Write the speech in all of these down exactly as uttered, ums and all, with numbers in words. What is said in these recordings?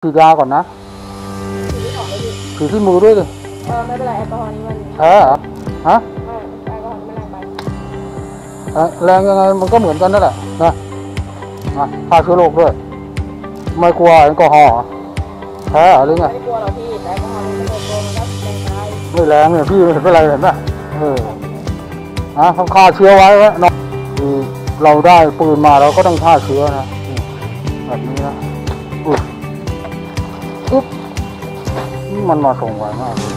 ฉีดยาก่อนนะฉีดที่มือด้วยดิเออไม่เป็นไรแอลกอฮอล์นี้มันแพ้เหรอฮะแอลกอฮอล์นี้มันแรงไปแรงยังไงมันก็เหมือนกันนั่นแหละนะนะฆ่าเชื้อโรคด้วยไม่กลัวแอลกอฮอล์แพ้หรือไงไม่กลัวหรอกพี่แต่แอลกอฮอล์มันโดนโดนแล้วแรงไปไม่แรงเนี่ยพี่เห็นเป็นไรเห็นไหมเออฮะต้องฆ่าเชื้อไว้นะเนาะคือเราได้ปืนมาเราก็ต้องฆ่าเชื้อนะแบบนี้นะอุ๊บอุ๊บมันมาส่งไวมากเลย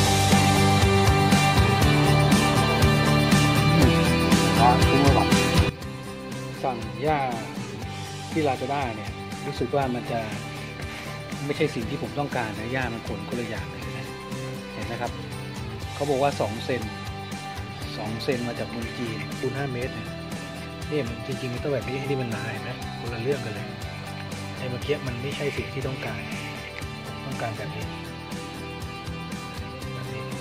สั่งหญ้าที่ลาซาด้าเนี่ยรู้สึกว่ามันจะไม่ใช่สิ่งที่ผมต้องการนะหญ้ามันขนคนละอย่างเลยนะเห็นไหมครับเขาบอกว่าสองเซนสองเซนมาจากเมืองจีนคูณห้าเมตรเนี่ยนี่มันจริงๆมันต้องแบบนี้ที่มันหนาเห็นไหมคนละเรื่องกันเลยไอ้เมื่อกี้มันไม่ใช่สิ่งที่ต้องการต้องการแบบนี้แบบนี้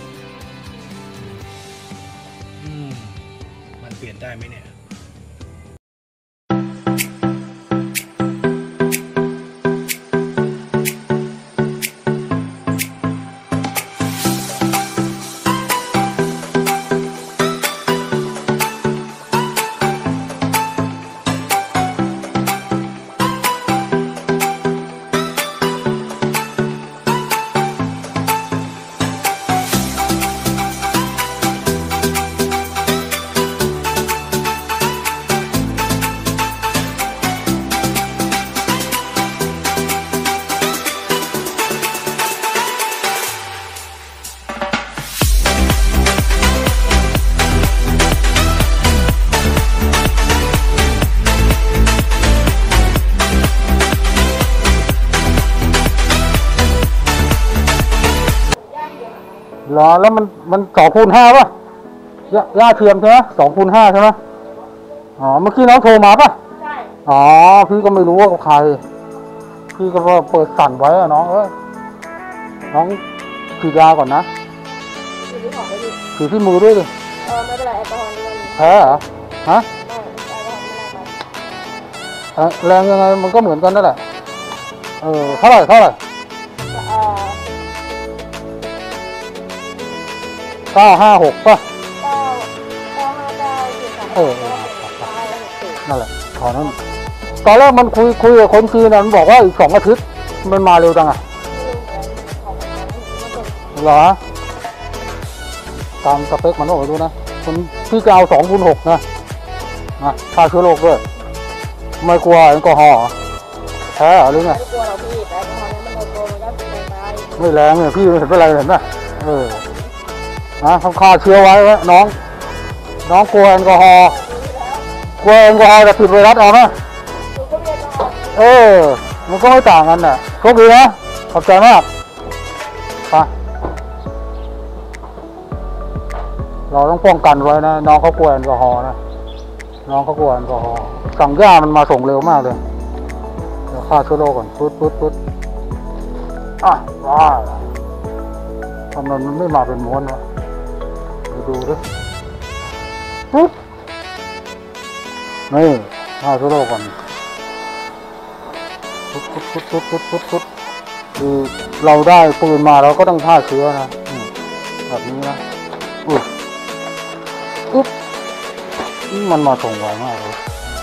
อืมมันเปลี่ยนได้ไหมเนี่ยหรอแล้วมันมันสองคูณห้าป่ะย่าย่าเทียมใช่ไหมสองคูณห้าใช่ไหมอ๋อเมื่อกี้น้องโทรมาป่ะใช่อ๋อพี่ก็ไม่รู้ว่าใครพี่ก็เปิดสั่นไว้อะน้องเอ้ยน้องฉีดยาก่อนนะฉีดที่ของไปดิฉีดที่มือด้วยดิเออไม่เป็นไรแอลกอฮอล์นี้มันแพ้เหรอฮะไม่แอลกอฮอล์นี้มันแรงไปแรงยังไงมันก็เหมือนกันนั่นแหละเออเท่าไหร่เท่าไหร่เออเก้าห้าหกป่ะเก้าเก้าห้าเก้าสี่สามเออนั่นแหละตอนนั้นตอนแรกมันคุยคุยกับคนจีนนะมันบอกว่าอีกสองอาทิตย์มันมาเร็วจังอ่ะเหรอตามสเปคมันโอ้ดูนะคุณพี่จะเอาสองคูณหกนะนะฆ่าเชื้อโรคด้วยไม่กลัวแอลกอฮอล์แพ้หรือไงไม่กลัวหรอกพี่แต่แอลกอฮอล์นี้มันโดนโดนมันก็แรงไปไม่แรงเนี่ยพี่เห็นเป็นไรเห็นไหมเออนะต้องฆ่าเชื้อไว้น้องน้องกลัวแอลกอฮอล์กลัวแอลกอฮอล์จะติดไวรัสเอาไหมเออมันก็ไม่ต่างกันน่ะโชคดีนะขอบใจมากไปเราต้องป้องกันไว้นะน้องเขากลัวแอลกอฮอล์นะน้องเขากลัวแอลกอฮอล์สั่งย่ามันมาส่งเร็วมากเลยเดี๋ยวฆ่าเชื้อโรคก่อนปุ๊ดปุ๊ดปุ๊ดอ่ะว้าทำไมมันไม่มาเป็นม้วนวะดูด้วยปุ๊บนี่ฆ่าเชื้อโรคก่อนปุ๊บปุ๊บปุ๊บปุ๊บปุ๊บปุ๊บปุ๊บคือเราได้ปืนมาเราก็ต้องฆ่าเชื้อนะแบบนี้นะอุ๊บปุ๊บมันมาส่งไวมากเลย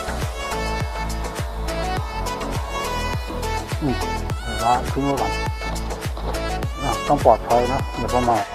อืมเดี๋ยวละทิ้งไว้ก่อนต้องปลอดภัยนะอย่าประมาท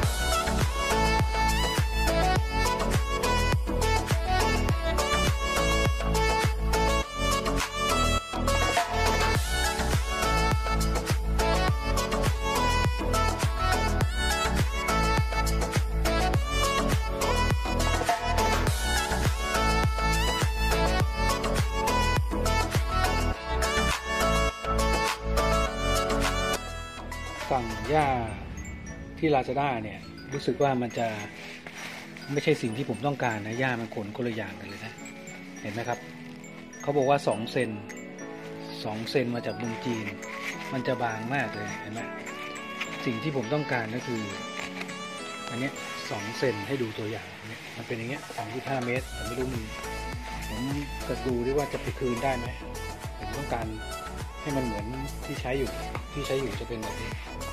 สั่งหญ้าที่ลาซาด้าเนี่ยรู้สึกว่ามันจะไม่ใช่สิ่งที่ผมต้องการนะหญ้ามันขนคนละอย่างกันเลยนะเห็นไหมครับเขาบอกว่าสองเซนสองเซนมาจากเมืองจีนมันจะบางมากเลยเห็นไหมสิ่งที่ผมต้องการก็คืออันนี้สองเซนให้ดูตัวอย่างเนี่ยมันเป็นอย่างเงี้ยสองจุดห้าเมตรแต่ไม่รู้มันผมจะดูดิว่าจะไปคืนได้ไหมผมต้องการให้มันเหมือนที่ใช้อยู่ที่ใช้อยู่จะเป็นแบบนี้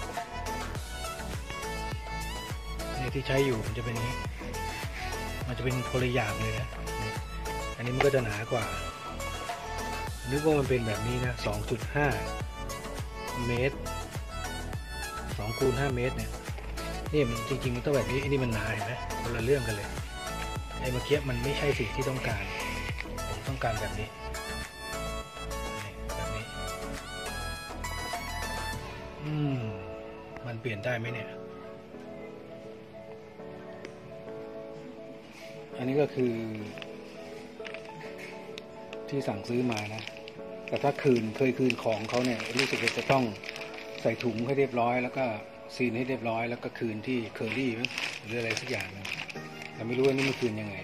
เนี่ยที่ใช้อยู่มันจะเป็นอย่างนี้มันจะเป็นคนละอย่างเลยนะอันนี้มันก็จะหนากว่านึกว่ามันเป็นแบบนี้นะ สองจุดห้า เมตรสองคูณห้าเมตรเนี่ยนี่มันจริงๆมันต้องแบบนี้ไอ้นี่มันหนาเห็นไหมคนละเรื่องกันเลยไอ้เมื่อกี้มันไม่ใช่สิ่งที่ต้องการผมต้องการแบบนี้แบบนี้อืมมันเปลี่ยนได้ไหมเนี่ยอันนี้ก็คือที่สั่งซื้อมานะแต่ถ้าคืนเคยคืนของเขาเนี่ยรู้สึกว่าจะต้องใส่ถุงให้เรียบร้อยแล้วก็ซีนให้เรียบร้อยแล้วก็คืนที่เคอรี่มั้งหรืออะไรสักอย่างนึงแต่ไม่รู้ว่านี่มันคืนยังไง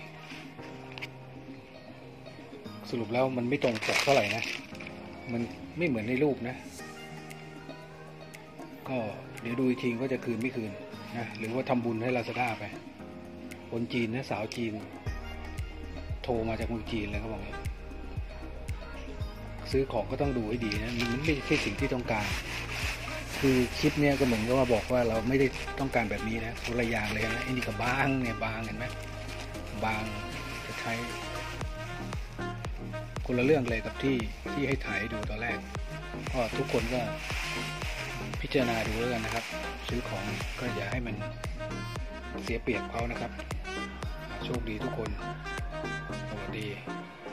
สรุปแล้วมันไม่ตรงปกเท่าไหร่นะมันไม่เหมือนในรูปนะก็เดี๋ยวดูอีกทีก็จะคืนไม่คืนนะหรือว่าทำบุญให้ลาซาด้าไปคนจีนนะสาวจีนโทรมาจากเมืองจีนเลยเขาบอกว่าซื้อของก็ต้องดูให้ดีนะมันไม่ใช่สิ่งที่ต้องการคือคลิปเนี้ยก็เหมือนกับว่าบอกว่าเราไม่ได้ต้องการแบบนี้นะตัวละอย่างเลยนะไอ้นี่ก็บางเนี่ยบางเห็นไหมบางจะใช้คนละเรื่องเลยกับที่ที่ให้ถ่ายดูตอนแรกก็ทุกคนก็พิจารณาดูแล้วกันนะครับซื้อของก็อย่าให้มันเสียเปรียบเขานะครับโชคดีทุกคนสวัสดี